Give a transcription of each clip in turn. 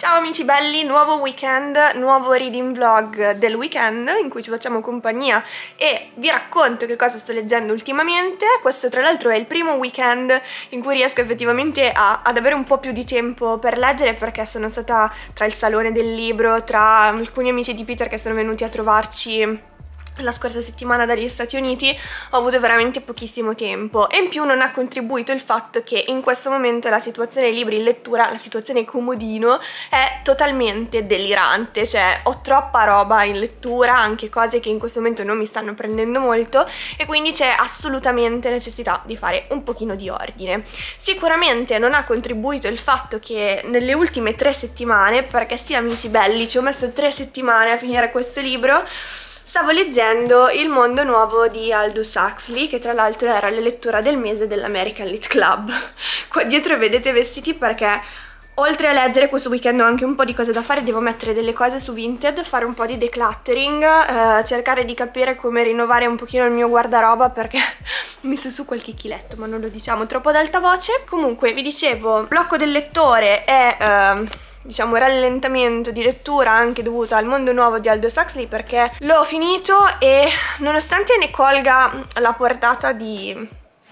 Ciao amici belli, nuovo weekend, nuovo reading vlog del weekend in cui ci facciamo compagnia e vi racconto che cosa sto leggendo ultimamente. Questo tra l'altro è il primo weekend in cui riesco effettivamente ad avere un po' più di tempo per leggere, perché sono stata tra il salone del libro, tra alcuni amici di Peter che sono venuti a trovarci la scorsa settimana dagli Stati Uniti. Ho avuto veramente pochissimo tempo e in più non ha contribuito il fatto che in questo momento la situazione dei libri in lettura, la situazione comodino, è totalmente delirante. Cioè ho troppa roba in lettura, anche cose che in questo momento non mi stanno prendendo molto, e quindi c'è assolutamente necessità di fare un pochino di ordine. Sicuramente non ha contribuito il fatto che nelle ultime 3 settimane, perché sì amici belli, ci ho messo 3 settimane a finire questo libro, stavo leggendo Il mondo nuovo di Aldous Huxley, che tra l'altro era la lettura del mese dell'American Lit Club. Qua dietro vedete vestiti perché oltre a leggere questo weekend ho anche un po' di cose da fare. Devo mettere delle cose su Vinted, fare un po' di decluttering, cercare di capire come rinnovare un pochino il mio guardaroba, perché ho messo su qualche chiletto, ma non lo diciamo troppo ad alta voce. Comunque vi dicevo, il blocco del lettore è diciamo rallentamento di lettura anche dovuto al mondo nuovo di Aldous Huxley, perché l'ho finito e nonostante ne colga la portata di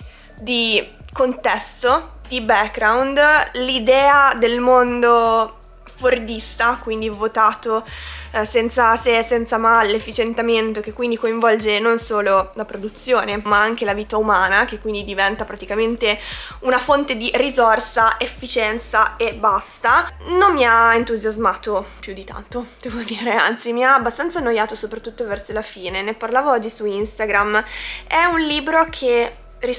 contesto, di background, l'idea del mondo fordista, quindi votato senza se e senza ma all'efficientamento, che quindi coinvolge non solo la produzione ma anche la vita umana, che quindi diventa praticamente una fonte di risorsa, efficienza e basta, non mi ha entusiasmato più di tanto, devo dire, anzi mi ha abbastanza annoiato soprattutto verso la fine. Ne parlavo oggi su Instagram. È un libro che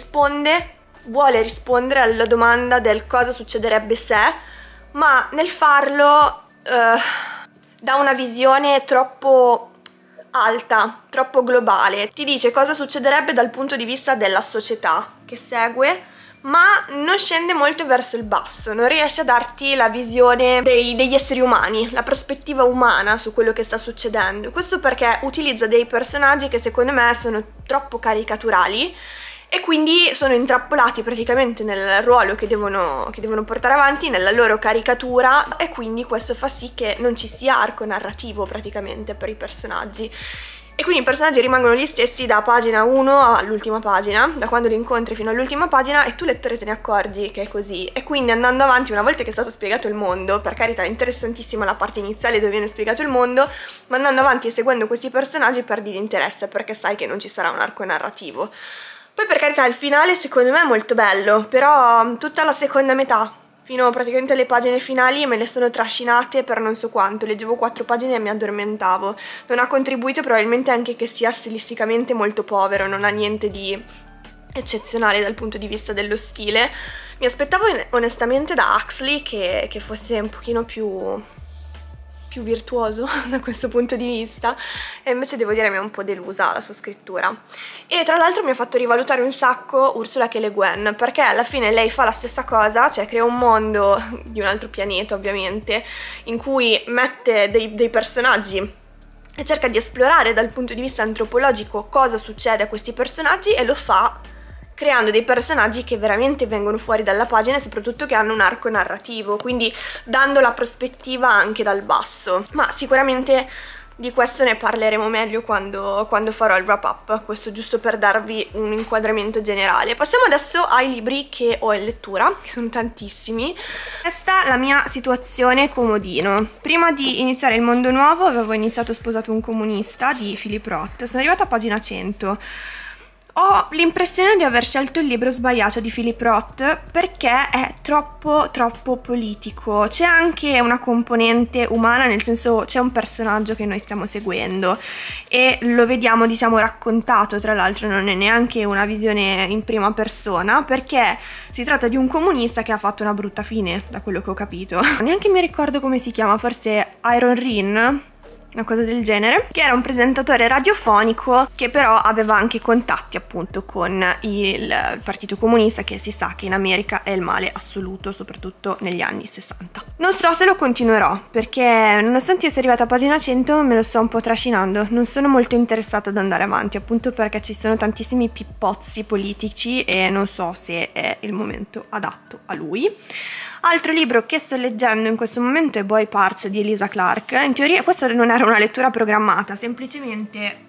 vuole rispondere alla domanda del cosa succederebbe se, ma nel farlo dà una visione troppo alta, troppo globale. Ti dice cosa succederebbe dal punto di vista della società che segue, ma non scende molto verso il basso, non riesce a darti la visione degli esseri umani, la prospettiva umana su quello che sta succedendo. Questo perché utilizza dei personaggi che secondo me sono troppo caricaturali e quindi sono intrappolati praticamente nel ruolo che devono portare avanti, nella loro caricatura, e quindi questo fa sì che non ci sia arco narrativo praticamente per i personaggi. E quindi i personaggi rimangono gli stessi da pagina 1 all'ultima pagina, da quando li incontri fino all'ultima pagina, e tu lettore te ne accorgi che è così. E quindi andando avanti, una volta che è stato spiegato il mondo, per carità è interessantissima la parte iniziale dove viene spiegato il mondo, ma andando avanti e seguendo questi personaggi perdi l'interesse perché sai che non ci sarà un arco narrativo. Poi per carità il finale secondo me è molto bello, però tutta la seconda metà, fino praticamente alle pagine finali, me le sono trascinate per non so quanto. Leggevo 4 pagine e mi addormentavo. Non ha contribuito probabilmente anche che sia stilisticamente molto povero, non ha niente di eccezionale dal punto di vista dello stile. Mi aspettavo onestamente da Huxley che fosse un pochino più virtuoso da questo punto di vista, e invece devo dire mi ha un po' delusa la sua scrittura. E tra l'altro mi ha fatto rivalutare un sacco Ursula K. Le Guin, perché alla fine lei fa la stessa cosa, cioè crea un mondo di un altro pianeta ovviamente, in cui mette dei personaggi e cerca di esplorare dal punto di vista antropologico cosa succede a questi personaggi, e lo fa creando dei personaggi che veramente vengono fuori dalla pagina e soprattutto che hanno un arco narrativo, quindi dando la prospettiva anche dal basso. Ma sicuramente di questo ne parleremo meglio quando farò il wrap up, questo giusto per darvi un inquadramento generale. Passiamo adesso ai libri che ho in lettura, che sono tantissimi. Questa è la mia situazione comodino. Prima di iniziare Il mondo nuovo avevo iniziato Sposato un comunista di Philip Roth, sono arrivata a pagina 100. Ho l'impressione di aver scelto il libro sbagliato di Philip Roth perché è troppo politico. C'è anche una componente umana, nel senso c'è un personaggio che noi stiamo seguendo e lo vediamo diciamo raccontato, tra l'altro non è neanche una visione in prima persona, perché si tratta di un comunista che ha fatto una brutta fine, da quello che ho capito. Neanche mi ricordo come si chiama, forse Iron Rin, una cosa del genere, che era un presentatore radiofonico che però aveva anche contatti appunto con il Partito Comunista, che si sa che in America è il male assoluto, soprattutto negli anni 60. Non so se lo continuerò, perché nonostante io sia arrivata a pagina 100 me lo sto un po' trascinando, non sono molto interessata ad andare avanti, appunto perché ci sono tantissimi pippozzi politici e non so se è il momento adatto a lui. Altro libro che sto leggendo in questo momento è Boy Parts di Elisa Clark. In teoria questa non era una lettura programmata, semplicemente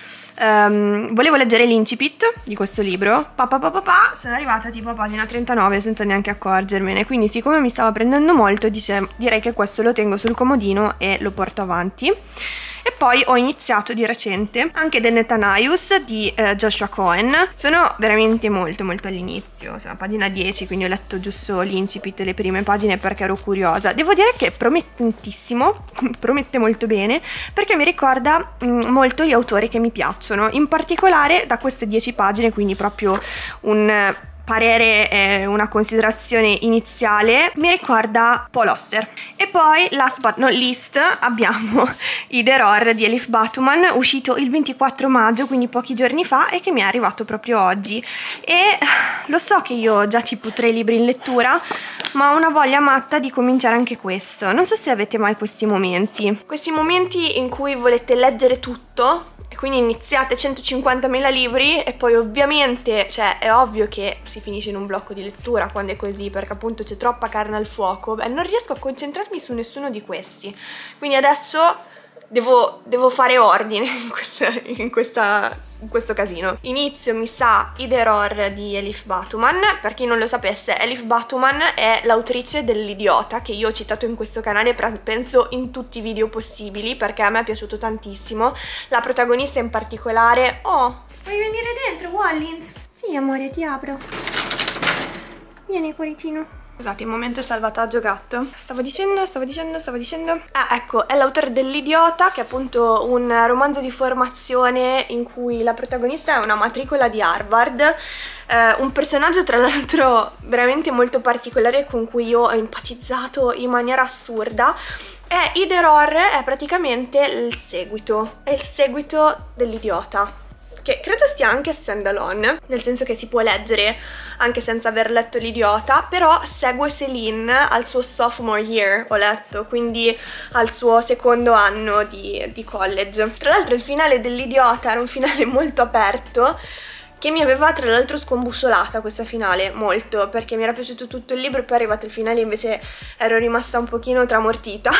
volevo leggere l'incipit di questo libro, sono arrivata tipo a pagina 39 senza neanche accorgermene, quindi siccome mi stava prendendo molto direi che questo lo tengo sul comodino e lo porto avanti. E poi ho iniziato di recente anche The Netanaius di Joshua Cohen. Sono veramente molto all'inizio, sono a pagina 10, quindi ho letto giusto l'incipit, le prime pagine perché ero curiosa. Devo dire che promette tantissimo, promette molto bene, perché mi ricorda molto gli autori che mi piacciono, in particolare da queste 10 pagine, quindi proprio un parere e una considerazione iniziale, mi ricorda Paul Auster. E poi, last but not least, abbiamo I Terror di Elif Batuman, uscito il 24 maggio, quindi pochi giorni fa, e che mi è arrivato proprio oggi. E lo so che io ho già tipo 3 libri in lettura, ma ho una voglia matta di cominciare anche questo. Non so se avete mai questi momenti in cui volete leggere tutto, e quindi iniziate 150.000 libri e poi ovviamente, cioè è ovvio che si finisce in un blocco di lettura quando è così, perché appunto c'è troppa carne al fuoco. Beh, non riesco a concentrarmi su nessuno di questi, quindi adesso devo fare ordine in questo casino. Inizio, mi sa, I Terror di Elif Batuman. Per chi non lo sapesse, Elif Batuman è l'autrice dell'Idiota, che io ho citato in questo canale penso in tutti i video possibili, perché a me è piaciuto tantissimo. La protagonista in particolare... Oh, vuoi venire dentro, Wallins? Sì, amore, ti apro. Vieni, cuoricino. Scusate, il momento salvataggio gatto. Stavo dicendo. Ah, ecco, è l'autore dell'Idiota, che è appunto un romanzo di formazione in cui la protagonista è una matricola di Harvard, un personaggio tra l'altro veramente molto particolare con cui io ho empatizzato in maniera assurda. E I Terror è praticamente il seguito, dell'Idiota, che credo sia anche standalone, nel senso che si può leggere anche senza aver letto l'Idiota, però segue Céline al suo sophomore year, ho letto, quindi al suo secondo anno di college. Tra l'altro il finale dell'Idiota era un finale molto aperto, che mi aveva tra l'altro scombussolata questa finale molto, perché mi era piaciuto tutto il libro e poi è arrivato il finale invece ero rimasta un pochino tramortita.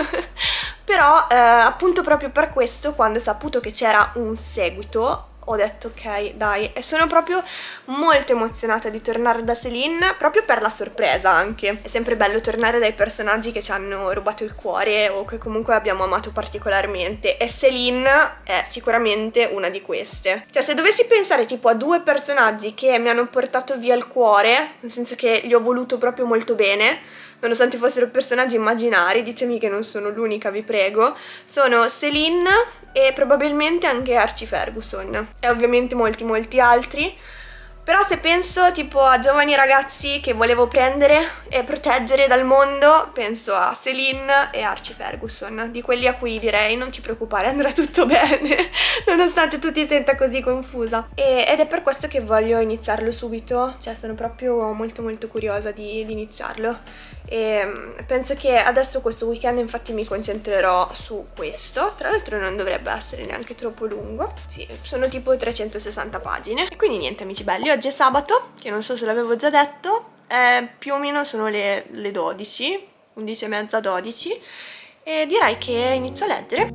Però appunto proprio per questo, quando ho saputo che c'era un seguito, ho detto ok, dai, e sono proprio molto emozionata di tornare da Céline, proprio per la sorpresa anche. È sempre bello tornare dai personaggi che ci hanno rubato il cuore o che comunque abbiamo amato particolarmente, e Céline è sicuramente una di queste. Cioè, se dovessi pensare tipo a 2 personaggi che mi hanno portato via il cuore, nel senso che li ho voluto proprio molto bene, nonostante fossero personaggi immaginari, ditemi che non sono l'unica, vi prego, sono Céline e probabilmente anche Archie Ferguson, e ovviamente molti altri. Però se penso tipo a giovani ragazzi che volevo prendere e proteggere dal mondo, penso a Céline e Archie Ferguson, di quelli a cui direi non ti preoccupare, andrà tutto bene, nonostante tu ti senta così confusa. Ed è per questo che voglio iniziarlo subito, cioè sono proprio molto curiosa di iniziarlo. E penso che adesso questo weekend infatti mi concentrerò su questo. Tra l'altro non dovrebbe essere neanche troppo lungo, sì, sono tipo 360 pagine. E quindi niente, amici belli, oggi è sabato, che non so se l'avevo già detto, più o meno sono le 12, 11:30, 12, e direi che inizio a leggere.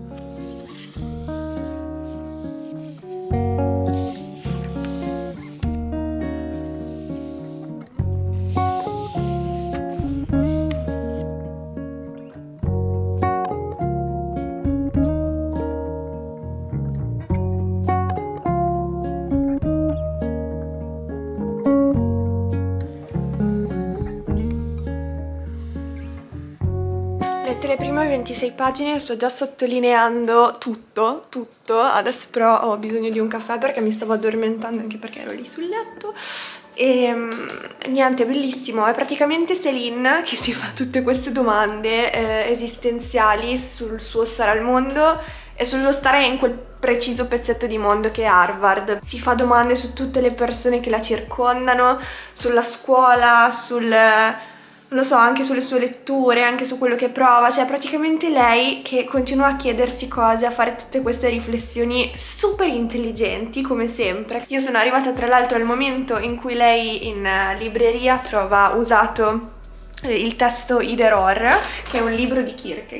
Lette le prime 26 pagine, sto già sottolineando tutto, adesso però ho bisogno di un caffè perché mi stavo addormentando, anche perché ero lì sul letto. E niente, bellissimo, è praticamente Céline che si fa tutte queste domande esistenziali sul suo stare al mondo e sullo stare in quel preciso pezzetto di mondo che è Harvard. Si fa domande su tutte le persone che la circondano, sulla scuola, non lo so, anche sulle sue letture, anche su quello che prova. Cioè praticamente lei che continua a chiedersi cose, a fare tutte queste riflessioni super intelligenti come sempre. Io sono arrivata tra l'altro al momento in cui lei in libreria trova usato il testo Ideror, che è un libro di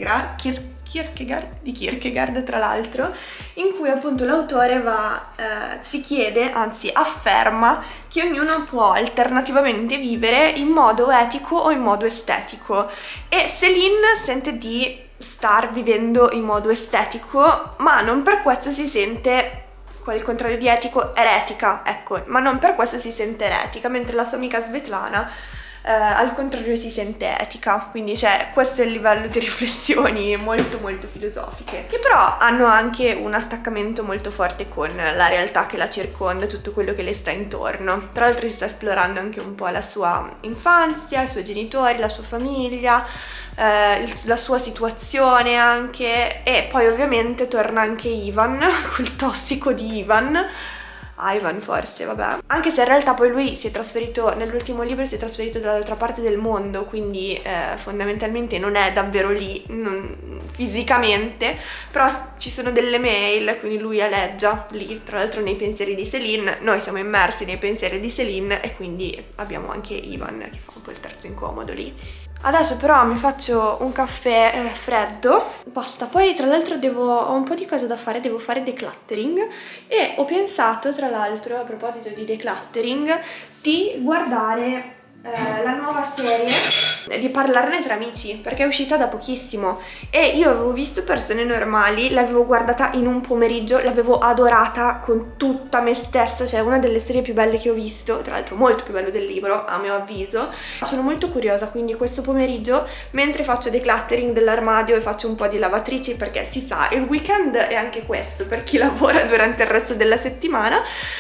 Kierkegaard tra l'altro, in cui appunto l'autore si chiede, anzi afferma, che ognuno può alternativamente vivere in modo etico o in modo estetico, e Céline sente di star vivendo in modo estetico, ma non per questo si sente, qual è il contrario di etico? Eretica, ecco, ma non per questo si sente eretica, mentre la sua amica Svetlana al contrario si sente etica. Quindi questo è il livello di riflessioni molto molto filosofiche, che però hanno anche un attaccamento molto forte con la realtà che la circonda, tutto quello che le sta intorno. Tra l'altro si sta esplorando anche un po' la sua infanzia, i suoi genitori, la sua famiglia, la sua situazione anche, e poi ovviamente torna anche Ivan, quel tossico di Ivan, forse, vabbè. Anche se in realtà poi lui si è trasferito, nell'ultimo libro si è trasferito dall'altra parte del mondo, quindi fondamentalmente non è davvero lì fisicamente, però ci sono delle mail, quindi lui aleggia lì, tra l'altro nei pensieri di Céline. Noi siamo immersi nei pensieri di Céline e quindi abbiamo anche Ivan che fa un po' il terzo incomodo lì. Adesso però mi faccio un caffè freddo, basta. Poi tra l'altro ho un po' di cose da fare, devo fare decluttering, e ho pensato tra l'altro, a proposito di decluttering, di guardare la nuova serie, di parlarne tra amici, perché è uscita da pochissimo e io avevo visto Persone Normali, l'avevo guardata in un pomeriggio, l'avevo adorata con tutta me stessa, cioè una delle serie più belle che ho visto, tra l'altro molto più bello del libro a mio avviso. Sono molto curiosa, quindi questo pomeriggio, mentre faccio decluttering dell'armadio e faccio un po' di lavatrici, perché si sa, il weekend è anche questo per chi lavora durante il resto della settimana,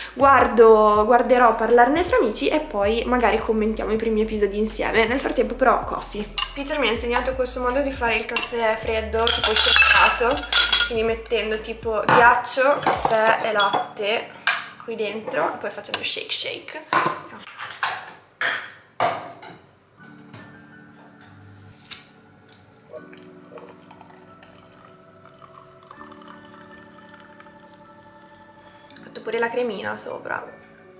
guarderò Parlarne tra amici e poi magari commentiamo i primi episodi insieme. Nel frattempo però coffee. Peter mi ha insegnato questo modo di fare il caffè freddo, tipo scioccato, quindi mettendo tipo ghiaccio, caffè e latte qui dentro e poi facendo shake shake. Ho fatto pure la cremina sopra.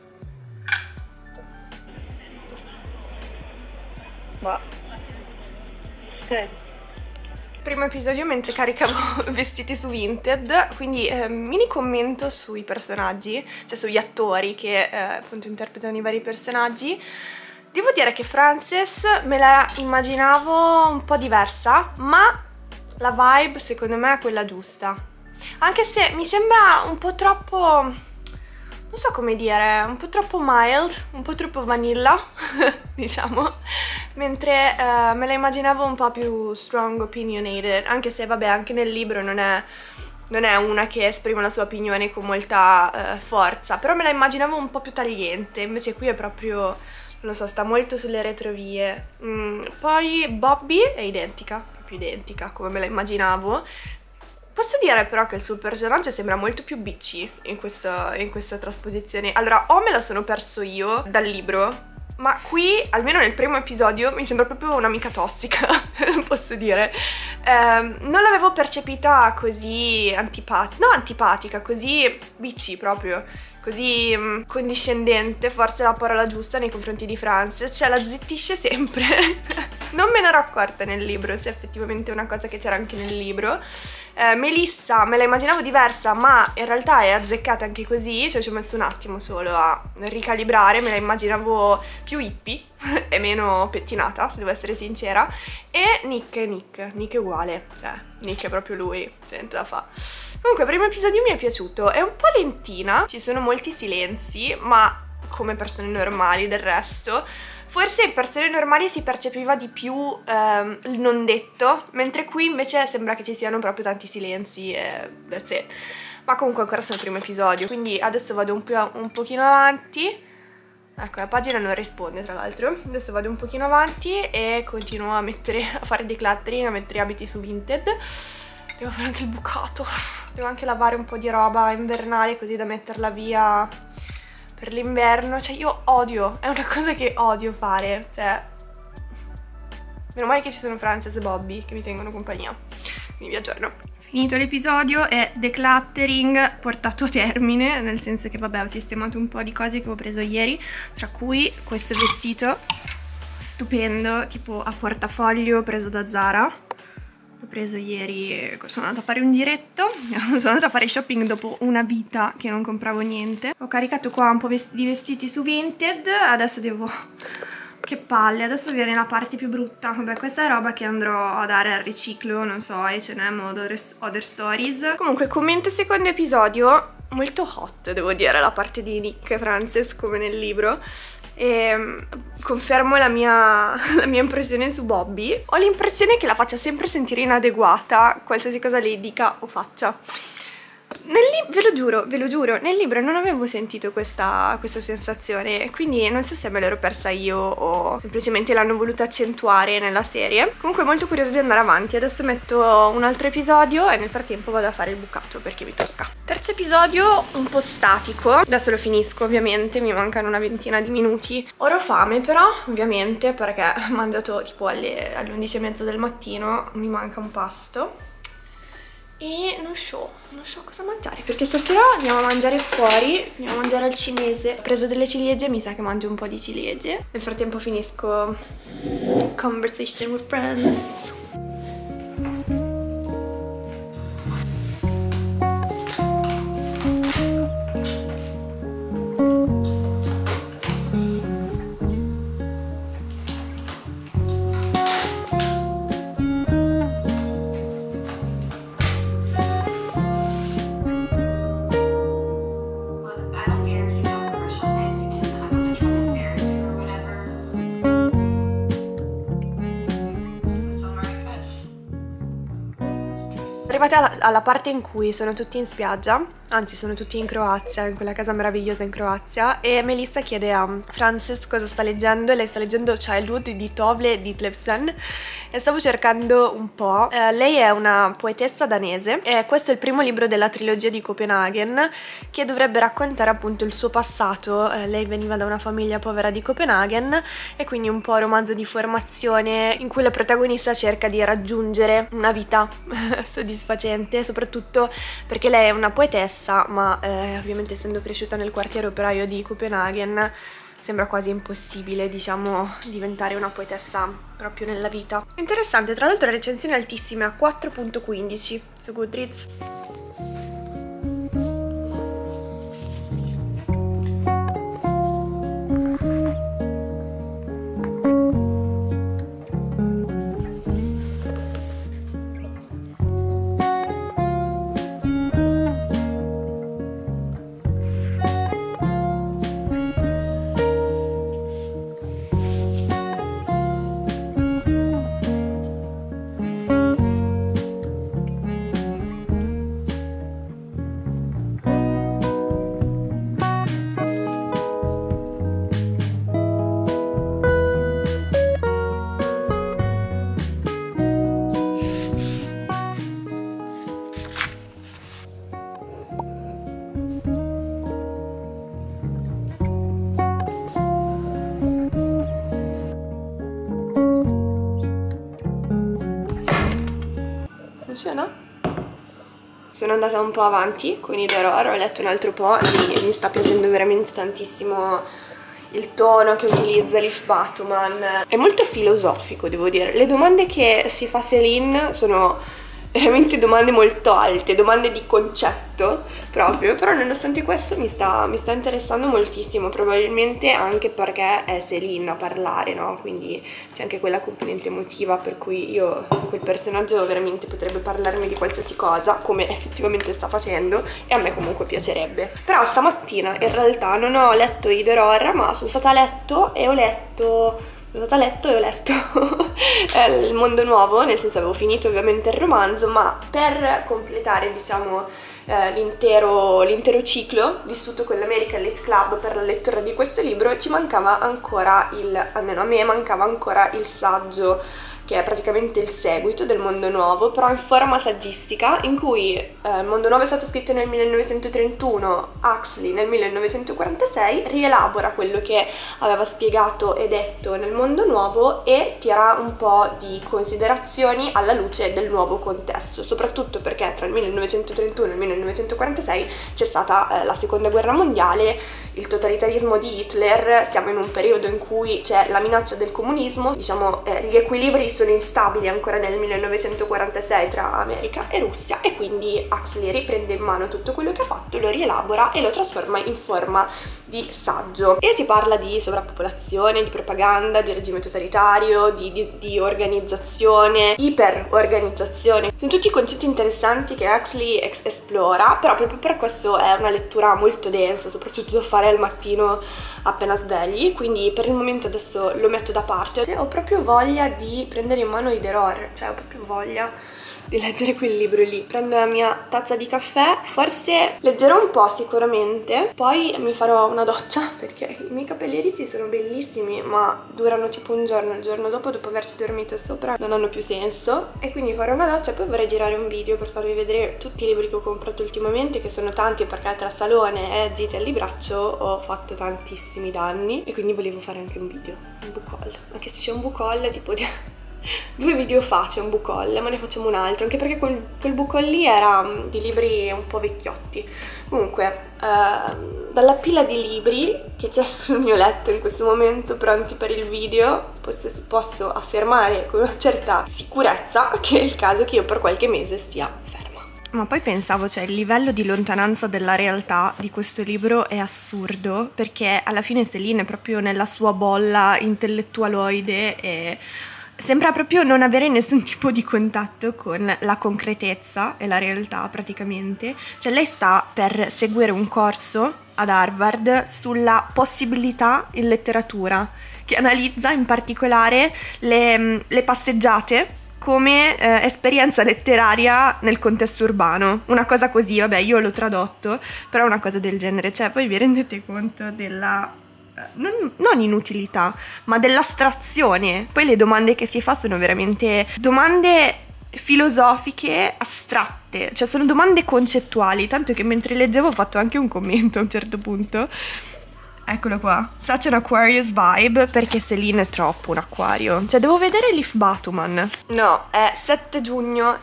Ok. Primo episodio mentre caricavo vestiti su Vinted, quindi mini commento sui personaggi, cioè sugli attori che appunto interpretano i vari personaggi. Devo dire che Frances me la immaginavo un po' diversa, ma la vibe secondo me è quella giusta, anche se mi sembra un po' troppo, non so come dire, un po' troppo mild, un po' troppo vanilla, diciamo, mentre me la immaginavo un po' più strong opinionated, anche se vabbè, anche nel libro non è una che esprime la sua opinione con molta forza, però me la immaginavo un po' più tagliente, invece qui è proprio, non lo so, sta molto sulle retrovie. Poi Bobby è identica, proprio identica come me la immaginavo. Posso dire però che il suo personaggio sembra molto più bitchy in questa trasposizione. Allora, o me la sono perso io dal libro, ma qui, almeno nel primo episodio, mi sembra proprio un'amica tossica, posso dire. Non l'avevo percepita così antipatica, così bitchy proprio, così condiscendente, forse è la parola giusta nei confronti di Frances, cioè la zittisce sempre. Non me ne ero accorta nel libro, se effettivamente è una cosa che c'era anche nel libro. Melissa me la immaginavo diversa, ma in realtà è azzeccata anche così, cioè ci ho messo un attimo solo a ricalibrare, me la immaginavo più hippie e meno pettinata, se devo essere sincera. E Nick è uguale, cioè Nick è proprio lui, c'è niente da fare. Comunque il primo episodio mi è piaciuto, è un po' lentina, ci sono molti silenzi, ma come Persone Normali del resto. Forse in Persone Normali si percepiva di più il non detto, mentre qui invece sembra che ci siano proprio tanti silenzi e that's it. Ma comunque ancora sono il primo episodio, quindi adesso vado un pochino avanti. Ecco, la pagina non risponde tra l'altro. Adesso vado un pochino avanti e continuo a fare decluttering, a mettere abiti su Vinted. Devo fare anche il bucato, devo anche lavare un po' di roba invernale così da metterla via per l'inverno. Cioè io odio, è una cosa che odio fare, cioè meno male che ci sono Frances e Bobby che mi tengono compagnia, quindi vi aggiorno. Finito l'episodio e decluttering portato a termine, nel senso che vabbè, ho sistemato un po' di cose che ho preso ieri, tra cui questo vestito stupendo, tipo a portafoglio preso da Zara. L'ho preso ieri, sono andata a fare un giretto, sono andata a fare shopping dopo una vita che non compravo niente. Ho caricato qua un po' di vestiti su Vinted, adesso devo... Che palle, adesso viene la parte più brutta. Vabbè, questa è roba che andrò a dare al riciclo, non so, H&M o Other Stories. Comunque, commento secondo episodio, molto hot, devo dire, la parte di Nick e Frances, come nel libro. E confermo la mia impressione su Bobby. Ho l'impressione che la faccia sempre sentire inadeguata, qualsiasi cosa lei dica o faccia. Ve lo giuro, nel libro non avevo sentito questa sensazione, quindi non so se me l'ero persa io o semplicemente l'hanno voluta accentuare nella serie. Comunque molto curiosa di andare avanti, adesso metto un altro episodio e nel frattempo vado a fare il bucato perché mi tocca. Terzo episodio un po' statico, adesso lo finisco ovviamente, mi mancano una ventina di minuti. Ora ho fame però, ovviamente, perché mi hanno dato tipo alle 11:30 del mattino, mi manca un pasto. E non so cosa mangiare, perché stasera andiamo a mangiare fuori, andiamo a mangiare al cinese. Ho preso delle ciliegie, mi sa che mangio un po' di ciliegie. Nel frattempo finisco Conversation with Friends. Arrivati alla parte in cui sono tutti in spiaggia, anzi sono tutti in Croazia, in quella casa meravigliosa in Croazia, e Melissa chiede a Frances cosa sta leggendo, e lei sta leggendo Childhood di Tove Ditlevsen, e stavo cercando un po'. Lei è una poetessa danese e questo è il primo libro della trilogia di Copenaghen che dovrebbe raccontare appunto il suo passato. Lei veniva da una famiglia povera di Copenaghen e quindi un po' romanzo di formazione in cui la protagonista cerca di raggiungere una vita soddisfacente, soprattutto perché lei è una poetessa, ma ovviamente essendo cresciuta nel quartiere operaio di Copenaghen sembra quasi impossibile, diciamo, diventare una poetessa proprio nella vita. Interessante, tra l'altro recensioni altissime, a 4.15 su Goodreads. Funziona? Sono andata un po' avanti con i Doror, ho letto un altro po' e mi sta piacendo veramente tantissimo il tono che utilizza Leaf Batuman. È molto filosofico, devo dire. Le domande che si fa Céline sono veramente domande molto alte, domande di concetto proprio, però nonostante questo mi sta interessando moltissimo, probabilmente anche perché è Céline a parlare, no? Quindi c'è anche quella componente emotiva per cui io, quel personaggio veramente potrebbe parlarmi di qualsiasi cosa, come effettivamente sta facendo, e a me comunque piacerebbe. Però stamattina in realtà non ho letto i Doror, ma sono stata a letto e ho letto Il Mondo Nuovo, nel senso avevo finito ovviamente il romanzo, ma per completare, diciamo, l'intero ciclo vissuto con l'American Lit Club per la lettura di questo libro, ci mancava ancora almeno a me mancava ancora il saggio che è praticamente il seguito del Mondo Nuovo, però in forma saggistica, in cui il Mondo Nuovo è stato scritto nel 1931, Huxley nel 1946 rielabora quello che aveva spiegato e detto nel Mondo Nuovo e tira un po' di considerazioni alla luce del nuovo contesto, soprattutto perché tra il 1931 e il 1946 c'è stata la Seconda Guerra Mondiale il totalitarismo di Hitler, siamo in un periodo in cui c'è la minaccia del comunismo, diciamo gli equilibri sono instabili ancora nel 1946 tra America e Russia, e quindi Huxley riprende in mano tutto quello che ha fatto, lo rielabora e lo trasforma in forma di saggio, e si parla di sovrappopolazione, di propaganda, di regime totalitario, di organizzazione, iperorganizzazione. Sono tutti concetti interessanti che Huxley esplora, però proprio per questo è una lettura molto densa, soprattutto da fare al mattino appena svegli, quindi per il momento adesso lo metto da parte. Ho proprio voglia di prendere in mano Ideror, cioè ho proprio voglia di leggere quel libro lì. Prendo la mia tazza di caffè, forse leggerò un po' sicuramente, poi mi farò una doccia perché i miei capelli ricci sono bellissimi ma durano tipo un giorno, il giorno dopo averci dormito sopra non hanno più senso, e quindi farò una doccia e poi vorrei girare un video per farvi vedere tutti i libri che ho comprato ultimamente, che sono tanti perché tra salone e gite al libraccio ho fatto tantissimi danni, e quindi volevo fare anche un video, un book haul, anche se c'è un book haul tipo di 2 video fa c'è un book haul, ma ne facciamo un altro, anche perché quel book haul lì era di libri un po' vecchiotti. Comunque, dalla pila di libri che c'è sul mio letto in questo momento pronti per il video, posso affermare con una certa sicurezza che è il caso che io per qualche mese stia ferma. Ma poi pensavo, cioè, il livello di lontananza dalla realtà di questo libro è assurdo, perché alla fine Céline è proprio nella sua bolla intellettualoide e sembra proprio non avere nessun tipo di contatto con la concretezza e la realtà praticamente. Cioè lei sta per seguire un corso ad Harvard sulla possibilità in letteratura, che analizza in particolare le passeggiate come esperienza letteraria nel contesto urbano. Una cosa così, vabbè, io l'ho tradotto, però è una cosa del genere. Cioè poi vi rendete conto della non inutilità, ma dell'astrazione. Poi le domande che si fa sono veramente domande filosofiche astratte, cioè sono domande concettuali, tanto che mentre leggevo ho fatto anche un commento a un certo punto. Eccolo qua, such an Aquarius vibe, perché Céline è troppo un acquario. Cioè devo vedere Leaf Batuman. No, è 7 giugno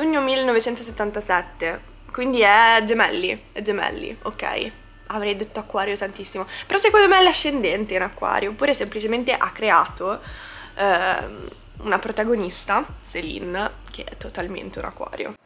1977, quindi è gemelli, ok. Avrei detto acquario tantissimo, però secondo me è l'ascendente in acquario, oppure semplicemente ha creato una protagonista, Céline, che è totalmente un acquario.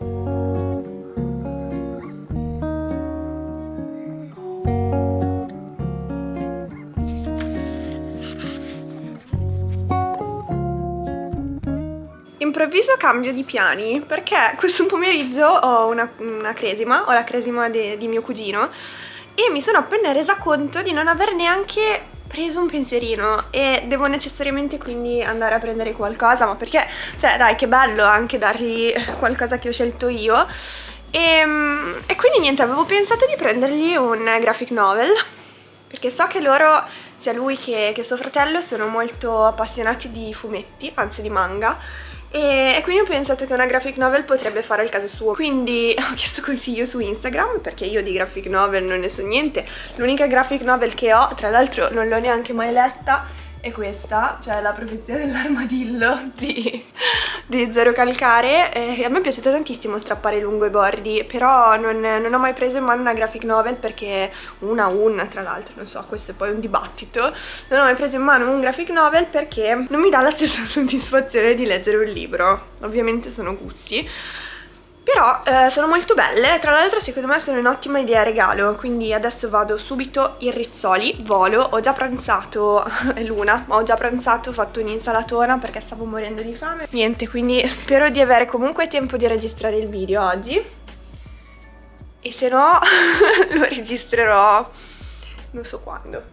Improvviso cambio di piani perché questo pomeriggio ho una cresima, ho la cresima di mio cugino, e mi sono appena resa conto di non aver neanche preso un pensierino e devo necessariamente quindi andare a prendere qualcosa, ma perché, cioè dai, che bello anche dargli qualcosa che ho scelto io. E quindi niente, avevo pensato di prendergli un graphic novel, perché so che loro, sia lui che suo fratello, sono molto appassionati di fumetti, anzi di manga, e quindi ho pensato che una graphic novel potrebbe fare il caso suo. Quindi ho chiesto consiglio su Instagram, perché io di graphic novel non ne so niente. L'unica graphic novel che ho, tra l'altro non l'ho neanche mai letta, è questa, cioè La profezia dell'armadillo di Zero Calcare. E a me è piaciuto tantissimo Strappare lungo i bordi, però non ho mai preso in mano una graphic novel perché tra l'altro, non so, questo è poi un dibattito. Non ho mai preso in mano un graphic novel perché non mi dà la stessa soddisfazione di leggere un libro. Ovviamente sono gusti, però sono molto belle, tra l'altro secondo me sono un'ottima idea regalo, quindi adesso vado subito in Rizzoli, volo, ho già pranzato, è l'una, ma ho già pranzato, ho fatto un'insalatona perché stavo morendo di fame. Niente, quindi spero di avere comunque tempo di registrare il video oggi, e se no lo registrerò non so quando.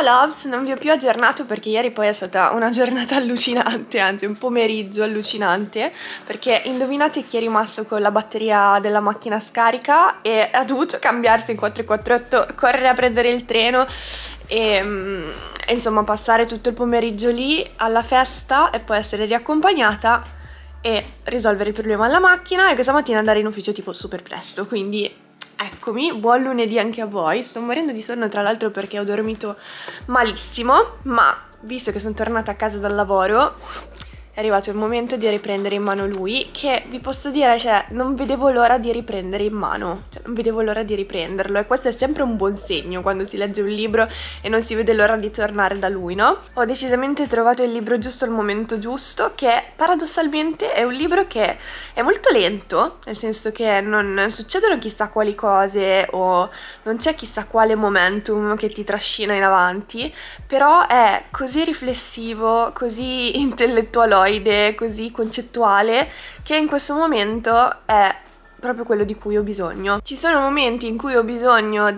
Ciao loves, non vi ho più aggiornato perché ieri poi è stata una giornata allucinante, anzi un pomeriggio allucinante, perché indovinate chi è rimasto con la batteria della macchina scarica e ha dovuto cambiarsi in 448, correre a prendere il treno e insomma passare tutto il pomeriggio lì alla festa e poi essere riaccompagnata e risolvere il problema alla macchina e questa mattina andare in ufficio tipo super presto, quindi eccomi, buon lunedì anche a voi. Sto morendo di sonno tra l'altro perché ho dormito malissimo, ma visto che sono tornata a casa dal lavoro è arrivato il momento di riprendere in mano lui, che vi posso dire, cioè, non vedevo l'ora di riprendere in mano, cioè non vedevo l'ora di riprenderlo e questo è sempre un buon segno quando si legge un libro e non si vede l'ora di tornare da lui, no? Ho decisamente trovato il libro giusto al momento giusto, che paradossalmente è un libro che è molto lento, nel senso che non succedono chissà quali cose o non c'è chissà quale momentum che ti trascina in avanti, però è così riflessivo, così intellettualoide, così concettuale, che in questo momento è proprio quello di cui ho bisogno. Ci sono momenti in cui ho bisogno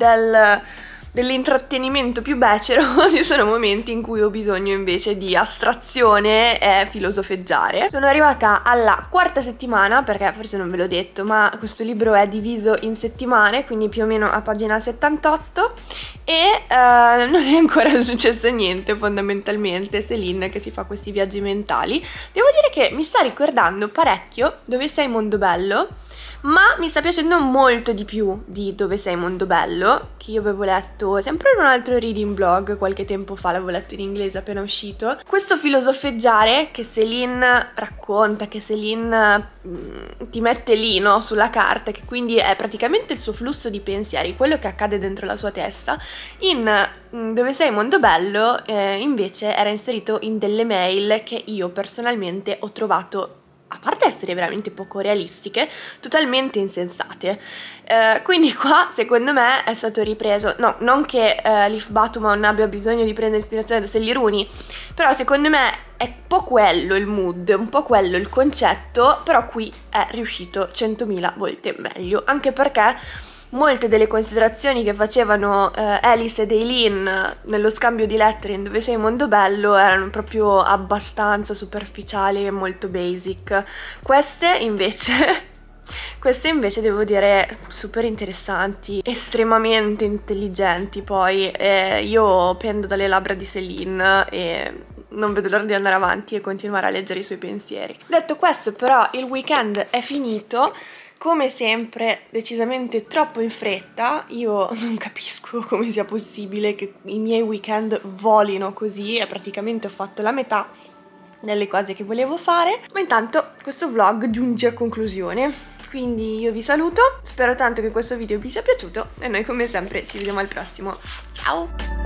dell'intrattenimento più becero, ci sono momenti in cui ho bisogno invece di astrazione e filosofeggiare. Sono arrivata alla quarta settimana, perché forse non ve l'ho detto, ma questo libro è diviso in settimane, quindi più o meno a pagina 78 e non è ancora successo niente fondamentalmente. Céline che si fa questi viaggi mentali. Devo dire che mi sta ricordando parecchio Dove sei mondo bello, ma mi sta piacendo molto di più di Dove sei mondo bello, che io avevo letto sempre in un altro reading blog qualche tempo fa, l'avevo letto in inglese appena uscito. Questo filosofeggiare che Céline racconta, che Céline ti mette lì, no, sulla carta, che quindi è praticamente il suo flusso di pensieri, quello che accade dentro la sua testa. In Dove sei mondo bello invece era inserito in delle mail che io personalmente ho trovato, a parte essere veramente poco realistiche, totalmente insensate. Quindi qua secondo me è stato ripreso, no, non che Leaf Batuman abbia bisogno di prendere ispirazione da Sally Rooney, però secondo me è un po' quello il mood, un po' quello il concetto, però qui è riuscito 100.000 volte meglio, anche perché molte delle considerazioni che facevano Alice ed Eileen nello scambio di lettere in Dove sei mondo bello erano proprio abbastanza superficiali e molto basic. Queste invece devo dire super interessanti, estremamente intelligenti. Poi io pendo dalle labbra di Céline e non vedo l'ora di andare avanti e continuare a leggere i suoi pensieri. Detto questo, però, il weekend è finito. Come sempre, decisamente troppo in fretta. Io non capisco come sia possibile che i miei weekend volino così e praticamente ho fatto la metà delle cose che volevo fare, ma intanto questo vlog giunge a conclusione. Quindi io vi saluto, spero tanto che questo video vi sia piaciuto e noi come sempre ci vediamo al prossimo. Ciao!